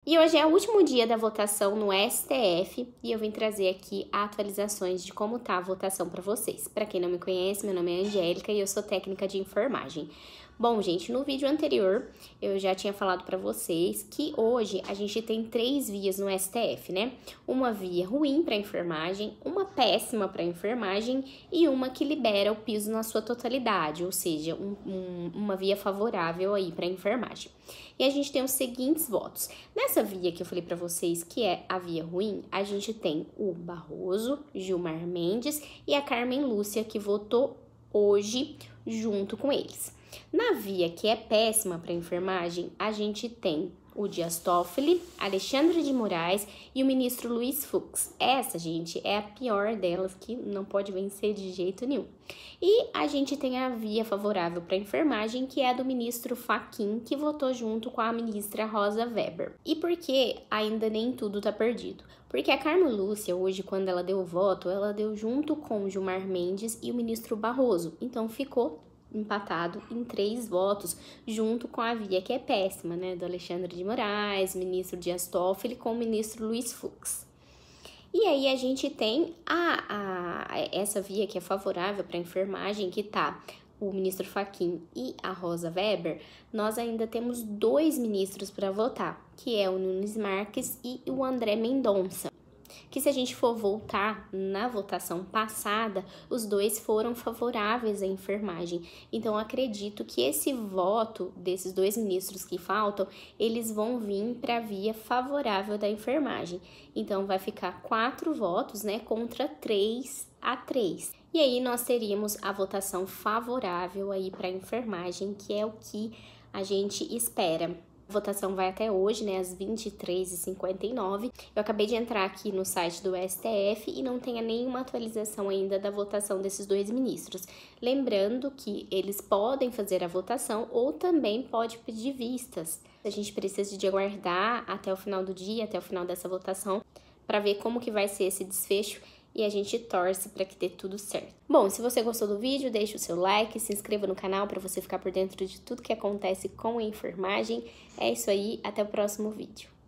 E hoje é o último dia da votação no STF e eu vim trazer aqui atualizações de como tá a votação para vocês. Para quem não me conhece, meu nome é Angélica e eu sou técnica de enfermagem. Bom, gente, no vídeo anterior eu já tinha falado para vocês que hoje a gente tem 3 vias no STF, né? Uma via ruim para enfermagem, uma péssima para enfermagem e uma que libera o piso na sua totalidade, ou seja, uma via favorável aí para enfermagem. E a gente tem os seguintes votos. Nessa via que eu falei para vocês, que é a via ruim, a gente tem o Barroso, Gilmar Mendes e a Carmen Lúcia, que votou hoje junto com eles. Na via que é péssima para enfermagem, a gente tem o Dias Toffoli, Alexandre de Moraes e o ministro Luiz Fux. Essa, gente, é a pior delas, que não pode vencer de jeito nenhum. E a gente tem a via favorável para enfermagem, que é a do ministro Fachin, que votou junto com a ministra Rosa Weber. E por que ainda nem tudo tá perdido? Porque a Carmen Lúcia, hoje, quando ela deu o voto, ela deu junto com o Gilmar Mendes e o ministro Barroso. Então, ficou empatado em 3 votos, junto com a via que é péssima, né, do Alexandre de Moraes, ministro Dias Toffoli com o ministro Luiz Fux. E aí a gente tem essa via que é favorável para a enfermagem, que tá o ministro Fachin e a Rosa Weber. Nós ainda temos 2 ministros para votar, que é o Nunes Marques e o André Mendonça. Que se a gente for voltar na votação passada, os 2 foram favoráveis à enfermagem. Então, acredito que esse voto desses 2 ministros que faltam, eles vão vir para a via favorável da enfermagem. Então, vai ficar 4 votos, né, contra 3-3. E aí, nós teríamos a votação favorável aí para a enfermagem, que é o que a gente espera. A votação vai até hoje, né, às 23h59. Eu acabei de entrar aqui no site do STF e não tem nenhuma atualização ainda da votação desses 2 ministros. Lembrando que eles podem fazer a votação ou também pode pedir vistas. A gente precisa de aguardar até o final do dia, até o final dessa votação, para ver como que vai ser esse desfecho. E a gente torce para que dê tudo certo. Bom, se você gostou do vídeo, deixe o seu like, se inscreva no canal para você ficar por dentro de tudo que acontece com a enfermagem. É isso aí, até o próximo vídeo.